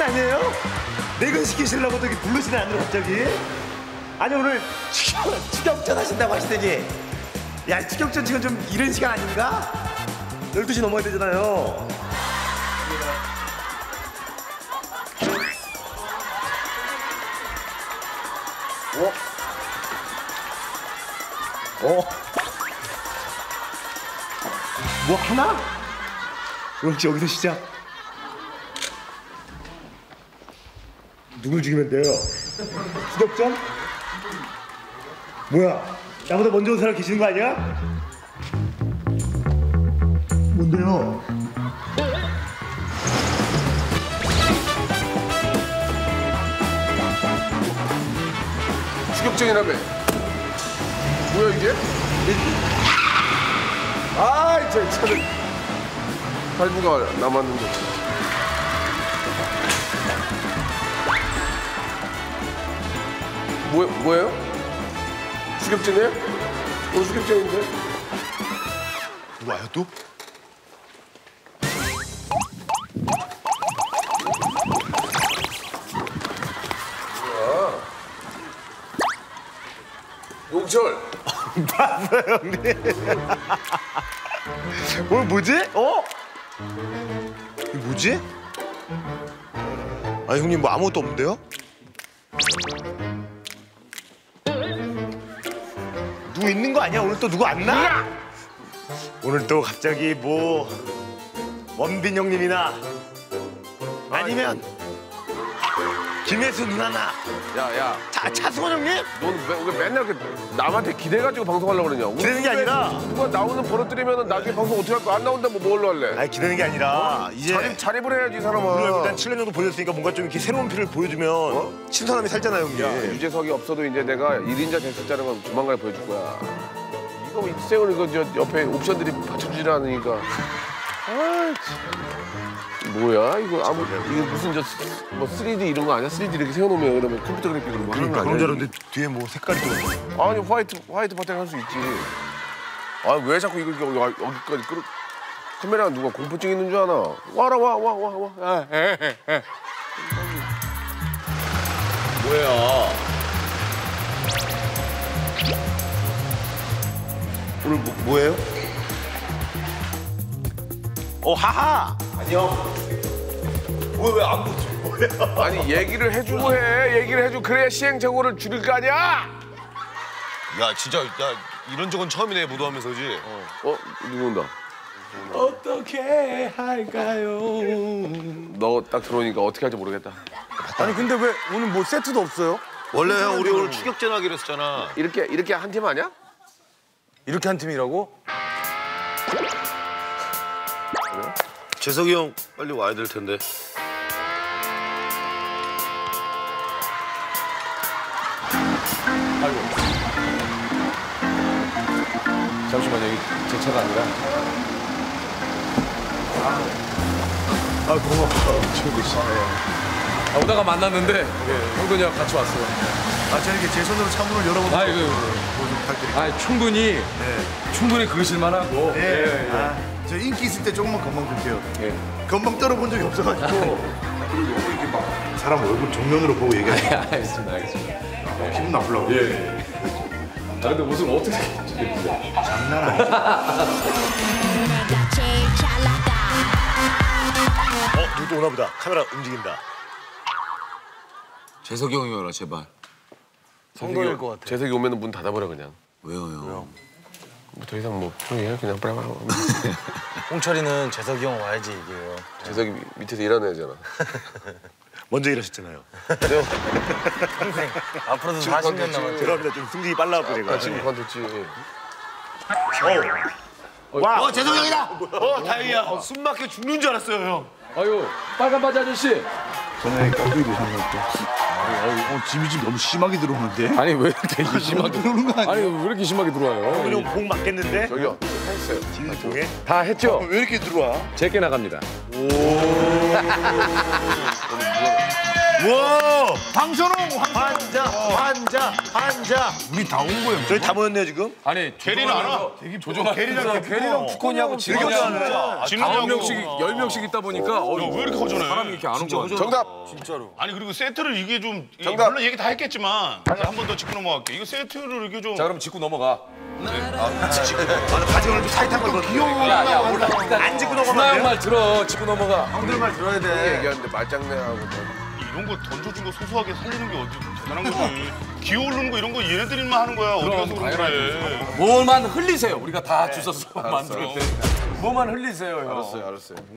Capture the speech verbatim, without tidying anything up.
아니에요? 내근 시키시려고 또 이렇게 부르시네 않는 갑자기? 아니 오늘 추격, 추격전 하신다고 하시더니 야 추격전 지금 좀 이른 시간 아닌가? 열두 시 넘어야 되잖아요. 어? 어? 뭐 하나? 역시 여기서 시작. 누굴 죽이면 돼요? 추격전? 뭐야? 나보다 먼저 온 사람 계시는 거 아니야? 뭔데요? 추격전이라며. 뭐야 이게? 아이 저 차는 할부가 남았는데. 뭐 뭐예요? 추격전이에요? 어 추격전인데? 누구 와요 또? 뭐야? 용철. 봤어요 형님. 뭐 뭐지? 어? 이게 뭐지? 아 형님 뭐 아무것도 없는데요? 누구 있는 거 아니야? 오늘 또 누구 안 나? 오늘 또 갑자기 뭐 원빈 형님이나 아니면 김혜수 누나나 야야. 차, 차승원 형님? 넌 왜 맨날 이렇게 남한테 기대가지고 방송하려고 그러냐? 기대는 게 아니라 누가 나오는 버릇 들이면 나중에 방송 어떻게 할 거야? 안 나온다면 뭐 뭘로 할래? 아니 기대는 게 아니라 이제 자립, 자립을 해야지 이 사람은. 우리가 일단 칠 년 정도 보였으니까 뭔가 좀 이렇게 새로운 피를 보여주면 어? 신선함이 살잖아요 형님. 야, 유재석이 없어도 이제 내가 일 인자 됐었다는 건 조만간에 보여줄 거야. 이거 이세훈 이거 저 옆에 옵션들이 받쳐주질 않으니까. 아, 뭐야 이거 아무 이게 무슨 저 뭐 쓰리디 이런 거 아니야? 쓰리디 이렇게 세워놓으면 그다음에 컴퓨터 그래픽으로 뭐 하는 거 그러니까 아니야? 그런 줄 알았는데 뒤에 뭐 색깔이 또 아니 화이트 화이트 바탕 할 수 있지. 아 왜 자꾸 이걸 여기, 여기까지 끌어? 카메라가 누가 공포증 있는 줄 아나? 와라 와 와 와 와. 아, 에, 에, 에. 뭐야? 오늘 뭐, 뭐예요? 어 하하. 안녕. 왜왜안 보지? 뭐야? 아니 얘기를 해주고 해. 얘기를 해주고 그래야 시행착오를 줄일 거 아니야? 야 진짜 야 이런 적은 처음이네 무도하면서지. 어, 어 누구 온다. 어떻게 할까요? 너 딱 들어오니까 어떻게 할지 모르겠다. 아니 근데 왜 오늘 뭐 세트도 없어요? 원래 형 우리 오늘 추격전 하기로 했었잖아. 이렇게 이렇게 한 팀 아니야? 이렇게 한 팀이라고? 재석이 형 빨리 와야 될 텐데. 아이고. 잠시만요. 여기 제 차가 아니라. 아, 고마워. 최고 씨. 아, 오다가 만났는데 예, 형돈이랑 같이 왔어요. 아, 저 이렇게 제 손으로 차문을 열어보고 아, 이거 뭐좀 부탁드릴게요. 아, 충분히 네. 충분히 그러실 만하고. 예. 예, 예. 아, 저 인기 있을 때 조금만 건방 줄게요. 예. 건방 떨어본 적이 없어가지고. 그리고 너무 이렇게 막 사람 얼굴 정면으로 보고 얘기하지. 예, 알겠습니다. 알겠습니다. 마. 기분 나쁘려고. 예. 아, 근데 무슨 어떻게 저기 장난 아니죠? 어, 누구 또 오나 보다. 카메라 움직인다. 재석이 형이 와라 제발. 성공일 것 같아. 재석이 오면 문 닫아버려 그냥. 왜요 형? 뭐 더 이상 뭐 형이 그냥 빨리 홍철이는 재석이 형 와야지 이게요. 재석이 미- 밑에서 일하는 애잖아. 먼저 일하셨잖아요. 평생 앞으로도 지금 사십 년 그렇지. 남았죠. 죄송합니다. 좀 승질이 빨라갖고 제가. 아, 지금 관뒀지. 와, 어 재석이 형이다. 어, 다행이야. 어, 숨 막혀 죽는 줄 알았어요, 형. 아유, 빨간 바지 아저씨. 저녁에 깍두기 드셨나요 또? 어, 짐이 좀 너무 심하게 들어오는데? 아니, 왜 이렇게 심하게 들어오는 거 아니에요? 아니, 왜 이렇게 심하게 들어와요? 그냥 복 맞겠는데? 저기요 했어요. 진통에? 다 했죠? 왜 이렇게 들어와? 제게 나갑니다. 와 황선홍 환자, 환자, 환자. 우리 다 온 거예요. 저희 다 모였네요 지금. 아니 게리는 알아? 조종하면서 게리랑 게리랑 두콘이하고 되게 지금 좋아하네. 아홉 진우하고. 명씩 열 명씩 있다 보니까 어, 야, 왜 이렇게 허전해? 사람이 이렇게 안 온 거 같아. 정답. 아니 그리고 세트를 이게 좀 이- 정답. 물론 얘기 다 했겠지만 한 번 더 짚고 넘어갈게. 이거 세트를 이게 좀 자 그럼 짚고 넘어가. 아, 바지 오늘 좀 타이트한 걸 입었는데. 귀여워. 야야 올라. 안 짚고 넘어가면 준하 안 형 돼요? 말 들어. 짚고 넘어가. 형들 말 들어야 돼. 얘기하는데 말장난하고. 뭐. 이런 거 던져준 거 소소하게 살리는 게 어디 대단한 거지. 기어 오르는 거 이런 거 얘네들만 하는 거야. 어디 가서 그런 그래. 뭐만 흘리세요. 우리가 다 주워서 만들 때. 뭐만 흘리세요 형. 알았어요, 알았어요.